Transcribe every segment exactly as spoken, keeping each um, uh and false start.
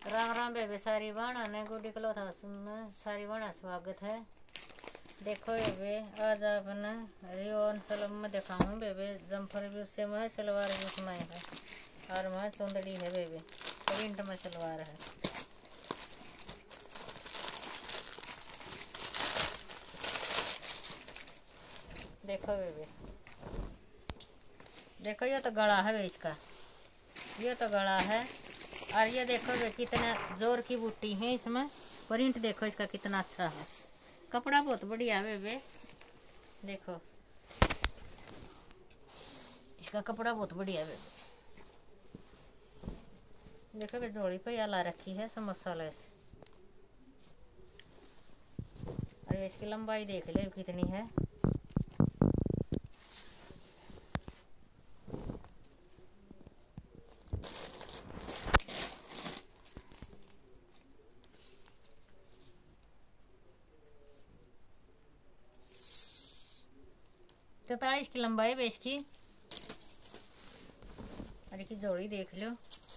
राम राम बेबे, सारी बाणा ने गुडी क्लॉथ हाउस में सारी बाणा स्वागत है। देखो बेबे, आज आपने रियोन सलम में दिखाऊं बेबे। जम्फर भी उससे में है, सलवार भी उसमें है, और वहाँ चुंदड़ी है बेबे। प्रिंट में सलवार है। देखो बेबे, देखो ये तो गला है बे इसका, ये तो गला है। और ये देखो बे कितना जोर की बूटी है इसमें। प्रिंट देखो इसका कितना अच्छा है। कपड़ा बहुत बढ़िया है बेबे। देखो इसका कपड़ा बहुत बढ़िया है बेबे। देखो बे जोड़ी पे या ला रखी है समोसा लेस। और इसकी लंबाई देख लो कितनी है। तैतालीस की लंबाई है इसकी। अरे की जोड़ी देख लो।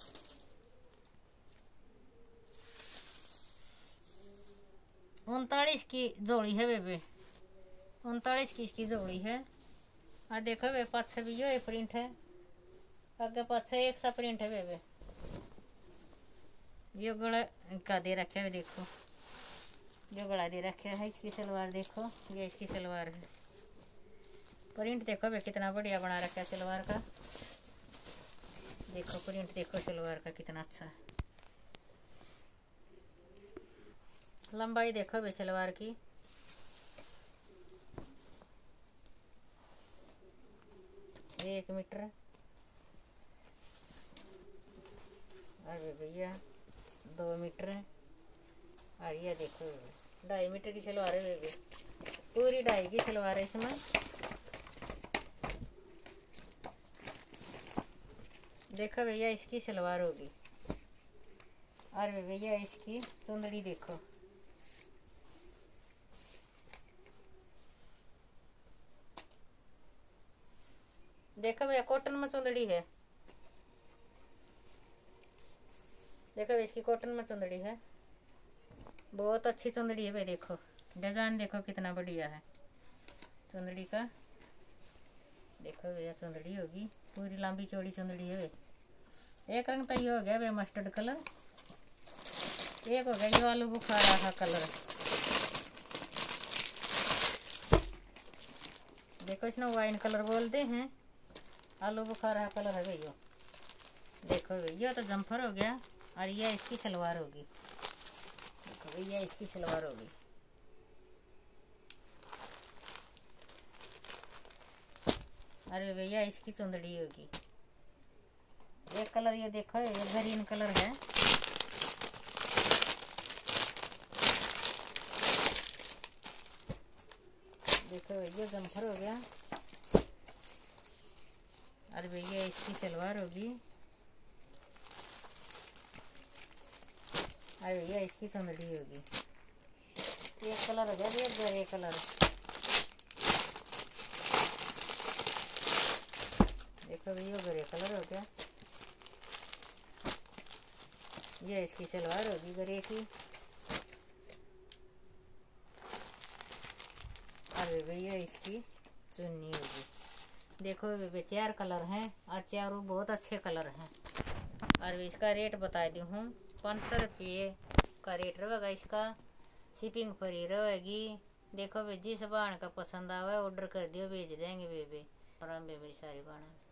उनतालीस की जोड़ी है बेबे, उनतालीस की इसकी जोड़ी है। और देखो बे पाछे भी यो प्रिंट है, आगे पाछे एक सा प्रिंट है बेबे। यो गला का दे रखे है, देखो यो गला दे रखे है। इसकी सलवार देखो, ये इसकी सलवार है। प्रिंट देखो बे कितना बढ़िया बना रखा है सलवार का। देखो प्रिंट देखो सलवार का कितना अच्छा है। लंबाई देखो बे सलवार की। एक मीटर। अरे भैया दो मीटर है। और ये देखो ढाई मीटर की सलवार है बेबी, पूरी ढाई की सलवार है इसमें। देखो भैया इसकी सलवार होगी। और भैया इसकी चुंदड़ी देखो। देखो भैया कॉटन में चुंदड़ी है। देखो इसकी कॉटन में चुंदड़ी है, बहुत अच्छी चुंदड़ी है भाई। देखो डिजाइन देखो कितना बढ़िया है चुंदड़ी का। देखो भैया चुंदड़ी होगी, पूरी लंबी चौड़ी चुंदड़ी है। एक रंग तो ये हो गया वे मस्टर्ड कलर, एक हो गया ये आलू बुखारा का कलर। देखो इसने वाइन कलर बोलते हैं, आलू बुखारा कलर है भैया। देखो भैया तो जम्फर हो गया। और ये इसकी सलवार होगी। देखो भैया इसकी सलवार होगी। अरे भैया इसकी चुंदड़ी होगी। एक कलर ये देखो, ये ग्रीन कलर है। देखो भैया जम्फर हो गया। अरे भैया इसकी सलवार होगी। अरे भैया इसकी चुंदड़ी होगी। एक कलर हो गया भैया, ग्रे कलर। देखो भैया ग्रे कलर हो गया। ये इसकी सलवार होगी ग्रे की। अरे भैया इसकी चुन्नी होगी। देखो भैया चार कलर हैं और चारों बहुत अच्छे कलर हैं। और इसका रेट बता दी हूँ, पाँच सौ रुपये का रेट रहेगा इसका। शिपिंग फ्री रहेगी। देखो भैया जिस बाण का पसंद आवे ऑर्डर कर दियो, भेज देंगे बेबे। और हम बेबे सारी बाण